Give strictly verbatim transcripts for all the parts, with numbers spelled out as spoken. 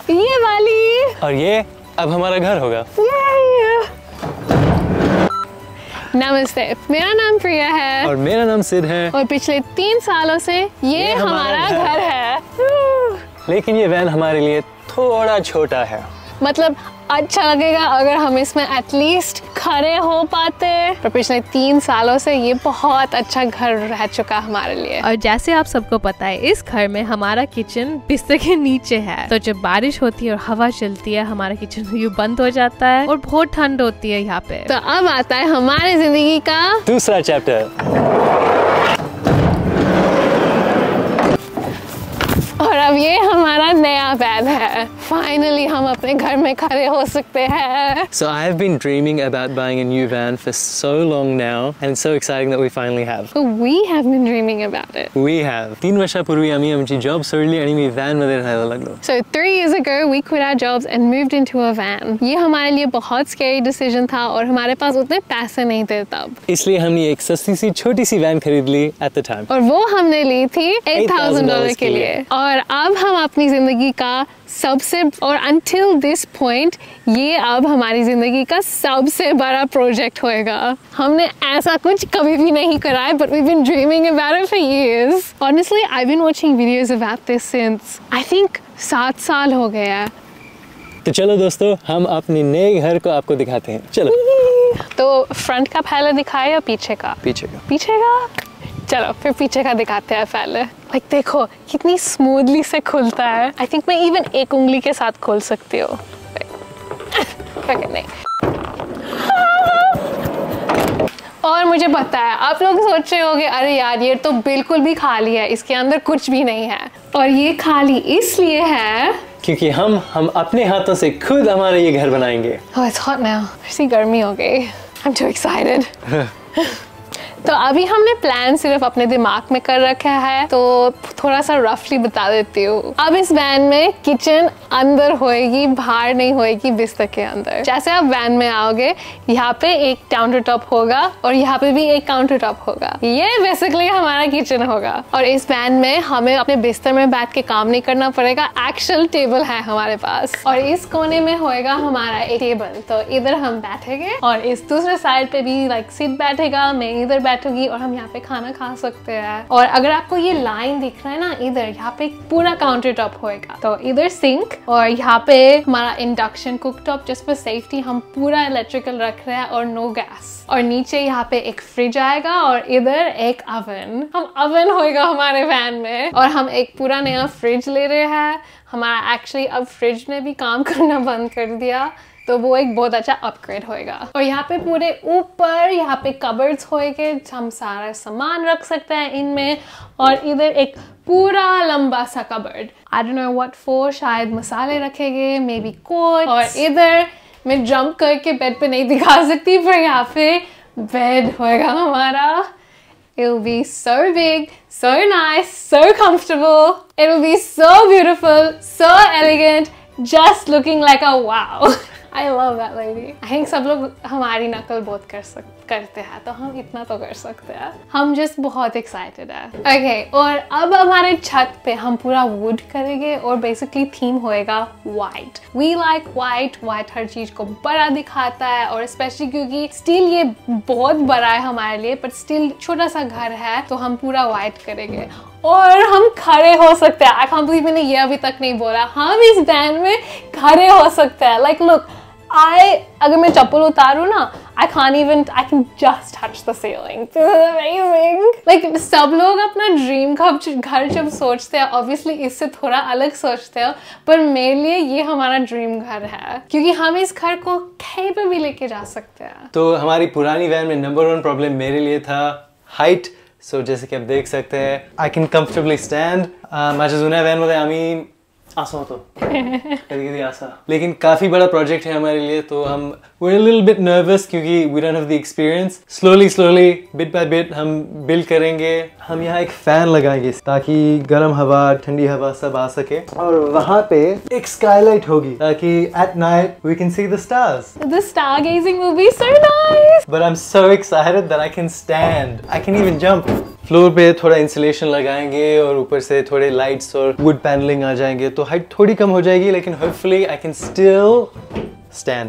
ये वाली, और ये अब हमारा घर होगा। नमस्ते, मेरा नाम प्रिया है और मेरा नाम सिद्ध है और पिछले तीन सालों से ये, ये हमारा, हमारा घर है। लेकिन ये वैन हमारे लिए थोड़ा छोटा है। मतलब अच्छा लगेगा अगर हम इसमें एटलीस्ट खड़े हो पाते, पर पिछले तीन सालों से ये बहुत अच्छा घर रह चुका हमारे लिए। और जैसे आप सबको पता है, इस घर में हमारा किचन बिस्तर के नीचे है, तो जब बारिश होती है और हवा चलती है, हमारा किचन यूं बंद हो जाता है और बहुत ठंड होती है यहाँ पे। तो अब आता है हमारी जिंदगी का दूसरा चैप्टर। और अब ये हमारा नया वैन है। फाइनली हम अपने घर में खड़े हो सकते हैं। So I have been dreaming about buying a new van for so long now, and it's so exciting that we finally have. So we have been dreaming about it. We have. तीन वर्षापूर्वी आम्ही आमची job सोडली आणि मी one मध्ये राहायला लागलो. So three years ago we quit our jobs and moved into a van. ये हमारे लिए बहुत scary decision था और हमारे पास उतने पैसे नहीं थे तब। इसलिए हमने एक सस्ती सी छोटी सी वैन खरीद ली at the time. और वो हमने ली थी eight thousand डॉलर के लिए। और अब हम अपनी जिंदगी का सबसे और until this point ये अब हमारी जिंदगी का सबसे बड़ा प्रोजेक्ट होएगा। हमने ऐसा कुछ कभी भी नहीं करा है, but we've been dreaming about it for years. Honestly, I've been watching videos about this since I think सात साल हो गया। तो चलो दोस्तों, हम अपने नए घर को आपको दिखाते हैं। चलो। तो फ्रंट का पहले दिखाए या पीछे का? पीछे का। पीछे का? चलो फिर पीछे का दिखाते हैं पहले। लाइक like, देखो कितनी स्मूथली से खुलता है। आई थिंक मैं इवन एक उंगली के साथ खोल सकती हूँ। नहीं। और मुझे पता है आप लोग सोच रहे होंगे, अरे यार ये तो बिल्कुल भी खाली है, इसके अंदर कुछ भी नहीं है। और ये खाली इसलिए है क्योंकि हम हम अपने हाथों से खुद हमारा ये घर बनाएंगे। Oh, it's hot now. ऐसी गर्मी हो गई। I'm too excited. तो अभी हमने प्लान सिर्फ अपने दिमाग में कर रखा है, तो थोड़ा सा रफली बता देती हूँ। अब इस वैन में किचन अंदर होएगी, बाहर नहीं होएगी, बिस्तर के अंदर। जैसे आप वैन में आओगे, यहाँ पे एक काउंटर टॉप होगा और यहाँ पे भी एक काउंटर टॉप होगा। ये बेसिकली हमारा किचन होगा। और इस वैन में हमें अपने बिस्तर में बैठ के काम नहीं करना पड़ेगा, एक्चुअल टेबल है हमारे पास। और इस कोने में होएगा हमारा एक टेबल, तो इधर हम बैठेंगे और इस दूसरे साइड पे भी लाइक सिट बैठेगा, मैं इधर बैठूंगी और हम यहाँ पे खाना खा सकते हैं। और अगर आपको ये लाइन दिख रहा है ना, इधर यहाँ पे पूरा काउंटर टॉप होएगा, तो इधर सिंक और यहाँ पे हमारा इंडक्शन कुकटॉप, जिस पे सेफ्टी हम पूरा इलेक्ट्रिकल रख रहे हैं और नो गैस। और नीचे यहाँ पे एक फ्रिज आएगा और इधर एक ओवन। हम ओवन होएगा हमारे वैन में। और हम एक पूरा नया फ्रिज ले रहे हैं। हमारा एक्चुअली अब फ्रिज ने भी काम करना बंद कर दिया, तो वो एक बहुत अच्छा अपग्रेड होएगा। और यहाँ पे पूरे ऊपर यहाँ पे कबर्ड्स होएंगे, हम सारा सामान रख सकते हैं इनमें। और इधर एक पूरा लंबा सा cupboard, I don't know what for, शायद मसाले रखेंगे, मे बी कोट। और इधर मैं जंप करके बेड पे नहीं दिखा सकती, पर यहाँ पे बेड होएगा हमारा। It will be so big, so nice, so comfortable. It will be so beautiful, so elegant, just looking like a wow. I love that lady. I think सब लोग हमारी नकल बहुत कर सक करते हैं, तो हम इतना तो कर सकते हैं। हम जस्ट बहुत एक्साइटेड है। ओके, और अब हमारे छत पे हम पूरा वुड करेंगे और बेसिकली थीम होएगा white. We like white. White हर चीज को बड़ा दिखाता है, और स्पेशली क्योंकि स्टिल ये बहुत बड़ा है हमारे लिए, पर स्टिल छोटा सा घर है, तो हम पूरा वाइट करेंगे। और हम खड़े हो सकते हैं। आई कांट बिलीव मैंने ये अभी तक नहीं बोला, हम इस वैन में खड़े हो सकते हैं। लाइक लुक, आई अगर मैं चप्पल उतारूँ ना, I can't even, I can just touch the ceiling. This is amazing. Like सब लोग अपना ड्रीम का घर जब सोचते हैं, obviously इससे थोड़ा अलग सोचते हैं, पर मेरे लिए ये हमारा ड्रीम घर है, क्योंकि हम इस घर को कहीं पे भी लेके जा सकते हैं। तो हमारी पुरानी वैन में नंबर वन प्रॉब्लम मेरे लिए था हाइट। सो so, जैसे कि आप देख सकते हैं, I can comfortably stand. माझ्या जुन्या वैन मध्ये आम्ही आसा होतो कधी कधी आसा, लेकिन काफी बड़ा प्रोजेक्ट है हमारे लिए, तो हम we're a little bit nervous क्योंकि we don't have the experience. slowly slowly bit by bit हम बिल्ड करेंगे। हम यहाँ एक फैन लगाएंगे ताकि गर्म हवा ठंडी हवा सब आ सके, और वहाँ पे एक स्काईलाइट होगी ताकि at night we can see the stars. The stargazing will be so nice. But I'm so excited that I can stand. I can even jump. Floor पे थोड़ा इंसुलेशन लगाएंगे और ऊपर से थोड़े लाइट्स और वुड पैनलिंग आ जाएंगे तो हाइट थोड़ी कम हो जाएगी, लेकिन hopefully I can still stand.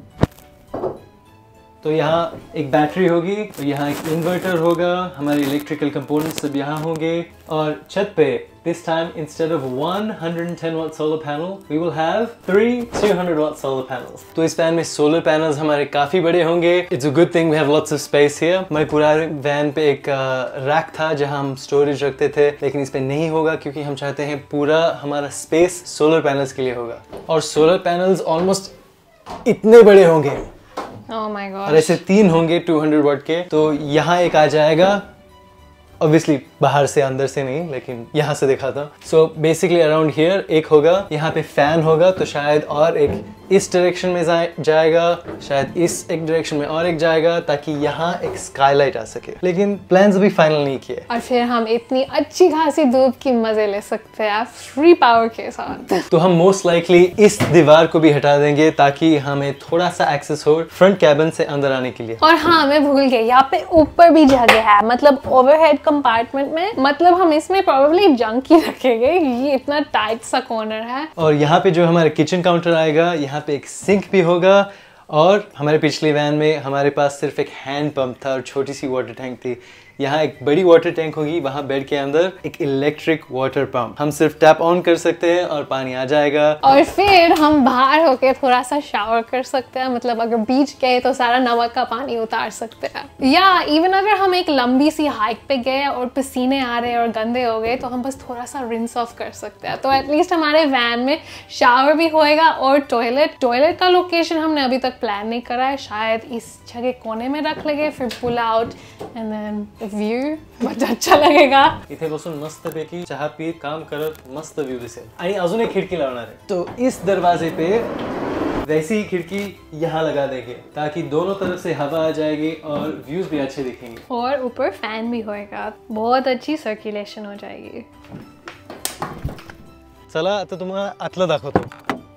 तो यहाँ एक बैटरी होगी, तो यहाँ एक इन्वर्टर होगा, हमारे इलेक्ट्रिकल कंपोनेंट्स सब यहाँ होंगे, और छत पे this time instead of one hundred ten watt solar panel we will have three two hundred watt solar panels। तो इस वैन में सोलर पैनल्स हमारे काफी बड़े होंगे। It's a good thing we have lots of space here. हमारे पूरा van पे एक रैक uh, था जहाँ हम स्टोरेज रखते थे, लेकिन इस पे नहीं होगा क्योंकि हम चाहते हैं पूरा हमारा स्पेस सोलर पैनल्स के लिए होगा। और सोलर पैनल्स ऑलमोस्ट इतने बड़े होंगे, Oh my gosh। और ऐसे तीन होंगे two hundred वाट के। तो यहाँ एक आ जाएगा, ऑब्वियसली बाहर से, अंदर से नहीं, लेकिन यहाँ से दिखाता हूँ। सो बेसिकली अराउंड हियर एक होगा, यहाँ पे फैन होगा, तो शायद और एक इस डायरेक्शन में जाएगा, शायद इस एक डायरेक्शन में और एक जाएगा, ताकि यहाँ एक स्काईलाइट आ सके। लेकिन प्लान्स अभी फाइनल नहीं किए। और फिर हम इतनी अच्छी खासी धूप की मजे ले सकते हैं फ्री पावर के साथ। तो हम मोस्ट लाइकली इस दीवार को भी हटा देंगे ताकि हमें थोड़ा सा एक्सेस हो फ्रंट कैबिन से अंदर आने के लिए। और हाँ, मैं भूल गई, यहाँ पे ऊपर भी जगह है, मतलब ओवरहेड कंपार्टमेंट में, मतलब हम इसमें प्रोबेबली जंक ही रखेंगे, ये इतना टाइट सा कॉर्नर है। और यहाँ पे जो हमारा किचन काउंटर आएगा, यहाँ पे एक सिंक भी होगा, और हमारे पिछली वैन में हमारे पास सिर्फ एक हैंड पंप था और छोटी सी वाटर टैंक थी। यहाँ एक बड़ी वाटर टैंक होगी, वहाँ बेड के अंदर एक इलेक्ट्रिक वाटर पंप, हम सिर्फ टैप ऑन कर सकते हैं और पानी आ जाएगा। और फिर हम बाहर होके थोड़ा सा शावर कर सकते हैं, मतलब अगर बीच गए तो सारा नमक का पानी उतार सकते हैं, या इवन अगर हम एक लंबी सी हाइक पे गए और पसीने आ रहे और गंदे हो गए तो हम बस थोड़ा सा रिंस ऑफ कर सकते हैं। तो एटलीस्ट हमारे वैन में शावर भी होएगा और टॉयलेट टॉयलेट का लोकेशन हमने अभी तक प्लान नहीं करा है, शायद इस जगह कोने में रख लेंगे, फिर pull out and then view बहुत अच्छा लगेगा। इथे बसून मस्त पैकी चहा पीत काम करत मस्त व्यू दिसेल। आणि अजून एक खिड़की लावणार है, तो इस दरवाजे पे वैसी ही खिड़की यहाँ लगा देंगे ताकि दोनों तरफ से हवा आ जाएगी और व्यूज भी अच्छे दिखेंगे। और ऊपर फैन भी होएगा, बहुत अच्छी सर्कुलेशन हो जाएगी। चला आता तुम्हाला आतलं दाखवतो।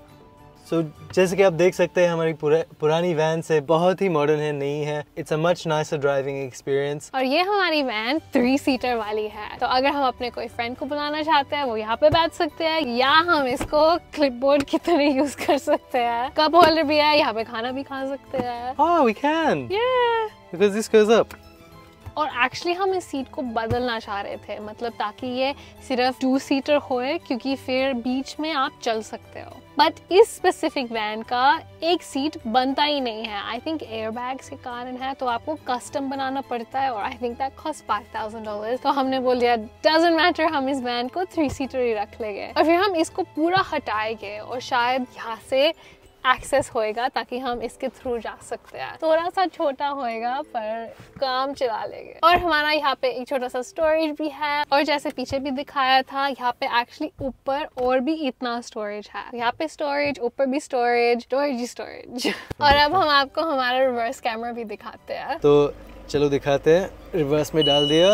सो so, जैसे कि आप देख सकते हैं हमारी पुरा, पुरानी वैन से बहुत ही मॉडर्न है, नई है। It's a much nicer driving experience. और ये हमारी वैन थ्री सीटर वाली है, तो अगर हम अपने कोई फ्रेंड को बुलाना चाहते हैं वो यहाँ पे बैठ सकते हैं, या हम इसको क्लिपबोर्ड की तरह यूज कर सकते हैं। कप होल्डर भी है, यहाँ पे खाना भी खा सकते हैं। Oh, we can. Yeah. Because this goes up. और एक्चुअली हम इस सीट को बदलना चाह रहे थे, मतलब ताकि ये सिर्फ टू सीटर होए, क्योंकि फिर बीच में आप चल सकते हो। बट इस स्पेसिफिक वैन का एक सीट बनता ही नहीं है, आई थिंक एयरबैग्स के कारण है, तो आपको कस्टम बनाना पड़ता है, और I think that cost five thousand dollars. तो हमने बोल दिया डजंट मैटर, हम इस वैन को थ्री सीटर ही रख लेंगे। और फिर हम इसको पूरा हटाएंगे और शायद यहाँ से एक्सेस होएगा ताकि हम इसके थ्रू जा सकते हैं। थोड़ा सा छोटा होएगा पर काम चला लेंगे। और हमारा यहाँ पे एक छोटा सा स्टोरेज भी है, और जैसे पीछे भी दिखाया था, यहाँ पे एक्चुअली ऊपर और भी इतना स्टोरेज है। यहाँ पे स्टोरेज, ऊपर भी स्टोरेज, स्टोरेज ही स्टोरेज। और अब हम आपको हमारा रिवर्स कैमरा भी दिखाते हैं। तो चलो दिखाते हैं। रिवर्स में डाल दिया,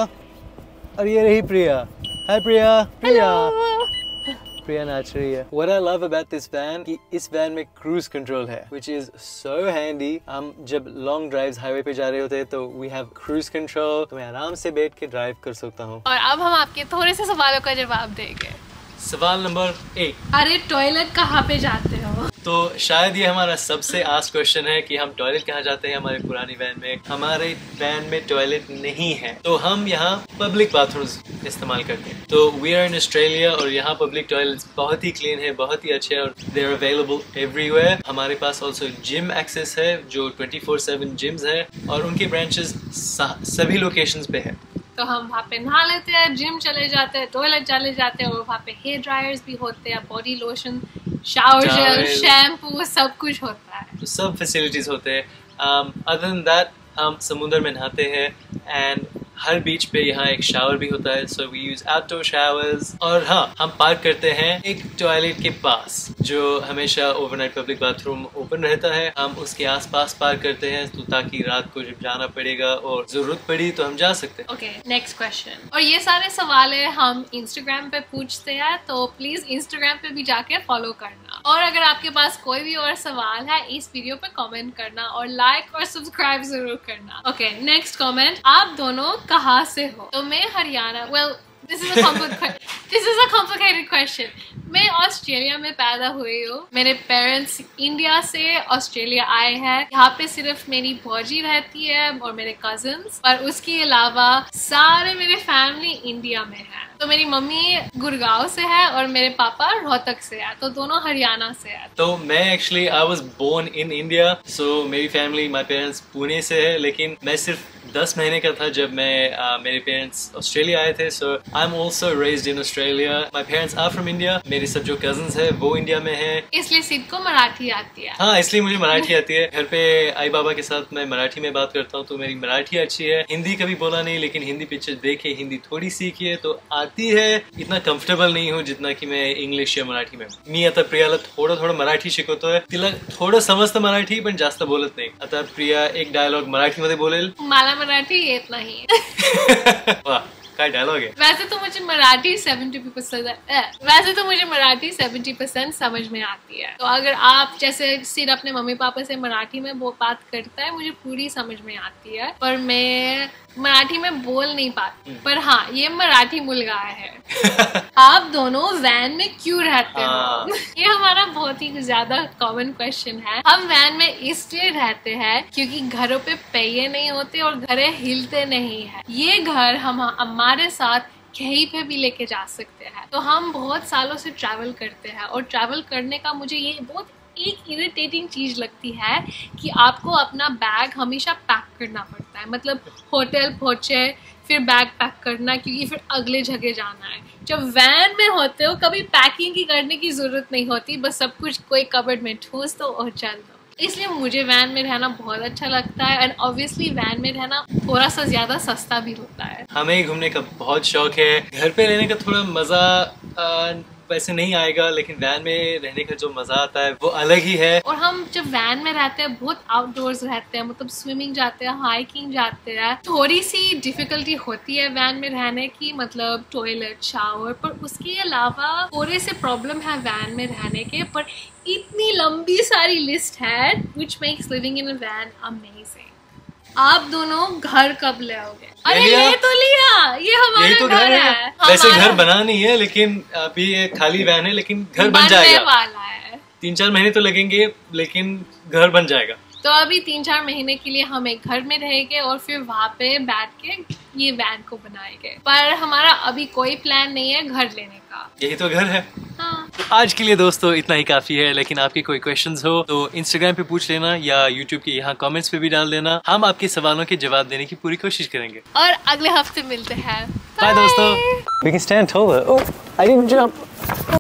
और ये रही प्रिया। हाय प्रिया। प्रिया प्रिया नाच रही है। What I love about this van कि इस वैन में क्रूज कंट्रोल है, which is so handy। हम जब लॉन्ग ड्राइव्स हाईवे पे जा रहे होते हैं तो we have cruise control, तो मैं आराम से बैठ के ड्राइव कर सकता हूँ। और अब हम आपके थोड़े से सवालों का जवाब देंगे। सवाल नंबर एक, अरे टॉयलेट कहाँ पे जाते हो? तो शायद ये हमारा सबसे आस्क्ड क्वेश्चन है कि हम टॉयलेट कहाँ जाते हैं हमारे पुरानी वैन में। हमारे वैन में टॉयलेट नहीं है, तो हम यहाँ पब्लिक बाथरूम्स इस्तेमाल करते हैं। तो वी आर इन ऑस्ट्रेलिया, और यहाँ पब्लिक टॉयलेट्स बहुत ही क्लीन है, बहुत ही अच्छे हैं, और दे आर अवेलेबल एवरीवेयर। हमारे पास ऑल्सो जिम एक्सेस है, जो ट्वेंटी फोर सेवन जिम्स है, और उनके ब्रांचेस सभी लोकेशंस पे है। तो हम वहाँ पे नहा लेते हैं, जिम चले जाते हैं, टॉयलेट चले जाते हैं, और वहाँ पे हेयर ड्रायर्स भी होते हैं, body lotion, shower gel, shampoo, सब कुछ होता है। तो सब फैसिलिटीज होते हैं। अदर देन दैट हम समुद्र में नहाते हैं, एंड हर बीच पे यहाँ एक शावर भी होता है, so we use outdoor showers. और हाँ, हम पार्क करते हैं एक टॉयलेट के पास, जो हमेशा ओवरनाइट पब्लिक बाथरूम ओपन रहता है। हम उसके आसपास पार्क करते हैं, तो ताकि रात को जब जाना पड़ेगा और जरूरत पड़ी तो हम जा सकते हैं। Okay, next question. और ये सारे सवाल हम इंस्टाग्राम पे पूछते हैं, तो प्लीज इंस्टाग्राम पे भी जाके फॉलो करना। और अगर आपके पास कोई भी और सवाल है इस वीडियो पे कमेंट करना और लाइक और सब्सक्राइब जरूर करना। ओके, नेक्स्ट कमेंट, आप दोनों कहाँ से हो? तो मैं Haryana, well this is a this is a complicated question. मैं ऑस्ट्रेलिया में पैदा हुई हूँ। मेरे पेरेंट्स इंडिया से ऑस्ट्रेलिया आए हैं। यहाँ पे सिर्फ मेरी भौजी रहती है और मेरे कजिन्स, और उसके अलावा सारे मेरे फैमिली इंडिया में है। तो मेरी मम्मी गुड़गांव से है और मेरे पापा रोहतक से है, तो दोनों हरियाणा से है। तो मैं actually I was born in India, so मेरी फैमिली, माय पेरेंट्स पुणे से है, लेकिन मैं सिर्फ दस महीने का था जब मैं uh, मेरे पेरेंट्स ऑस्ट्रेलिया आए थे। So I am also raised in Australia. My parents are from India. मेरे सब जो कजिन्स है वो इंडिया में है, इसलिए सिद्ध को मराठी आती है। हाँ, इसलिए मुझे मराठी आती है। घर पे आई बाबा के साथ मैं मराठी में बात करता हूँ, तो मेरी मराठी अच्छी है। हिंदी कभी बोला नहीं, लेकिन हिंदी पिक्चर देखे हिंदी थोडी सीखी है, तो आती है। इतना कम्फर्टेबल नहीं हूँ जितना की मैं इंग्लिश या मराठी में। मी आता प्रियाला थोडं थोडं मराठी शिकवतोय, तिला थोडं समजतं मराठी पण जास्त बोलत नाही। आता प्रिया एक डायलॉग मराठी मध्ये बोलेल, मला मराठी येत नाही। वाह, काय डायलॉग है। वैसे तो मुझे मराठी सेवेंटी परसेंट वैसे तो मुझे मराठी सेवेंटी परसेंट समझ में आती है। तो अगर आप जैसे सिर्फ अपने मम्मी पापा से मराठी में वो बात करता है, मुझे पूरी समझ में आती है, पर मैं मराठी में बोल नहीं पाती। पर हाँ, ये मराठी मुलगा है। आप दोनों वैन में क्यों रहते हो? ये हमारा बहुत ही ज्यादा कॉमन क्वेश्चन है। हम वैन में इसलिए रहते हैं क्योंकि घरों पे पहिए नहीं होते और घरे हिलते नहीं है। ये घर हम हमारे साथ कहीं पे भी लेके जा सकते हैं। तो हम बहुत सालों से ट्रैवल करते हैं, और ट्रैवल करने का मुझे ये बहुत एक इरिटेटिंग चीज लगती है कि आपको अपना बैग हमेशा पैक करना पड़ता है। मतलब होटल पहुंचे फिर बैग पैक करना, क्योंकि फिर अगले जगह जाना है। जब वैन में होते हो कभी पैकिंग की करने की जरूरत नहीं होती, बस सब कुछ कोई कबर्ड में ठूस दो और चल दो। इसलिए मुझे वैन में रहना बहुत अच्छा लगता है, एंड ऑब्वियसली वैन में रहना थोड़ा सा ज्यादा सस्ता भी होता है। हमें घूमने का बहुत शौक है। घर पे रहने का थोड़ा मजा आ, वैसे नहीं आएगा, लेकिन वैन में रहने का जो मजा आता है वो अलग ही है। और हम जब वैन में रहते हैं बहुत आउटडोर्स रहते हैं, मतलब स्विमिंग जाते हैं, हाइकिंग जाते हैं। थोड़ी सी डिफिकल्टी होती है वैन में रहने की, मतलब टॉयलेट, शावर, पर उसके अलावा थोड़े से प्रॉब्लम है वैन में रहने के, पर इतनी लंबी सारी लिस्ट है which makes living in a van amazing। आप दोनों घर कब ले आओगे? अरे ले तो लिया, ये हमारा यही तो घर, घर है, है। वैसे घर बना नहीं है, लेकिन अभी ये खाली वैन है, लेकिन घर बन जाएगा। वाला है। तीन चार महीने तो लगेंगे, लेकिन घर बन जाएगा। तो अभी तीन चार महीने के लिए हम एक घर में रहेंगे और फिर वहाँ पे बैठ के ये वैन को बनाएंगे। पर हमारा अभी कोई प्लान नहीं है घर लेने का। यही तो घर है। हाँ। तो आज के लिए दोस्तों इतना ही काफी है, लेकिन आपके कोई क्वेश्चंस हो तो इंस्टाग्राम पे पूछ लेना या यूट्यूब के यहाँ कमेंट्स पे भी डाल देना। हम आपके सवालों के जवाब देने की पूरी कोशिश करेंगे। और अगले हफ्ते मिलते हैं। बाय दोस्तों। We can stand taller. Oh, I didn't jump.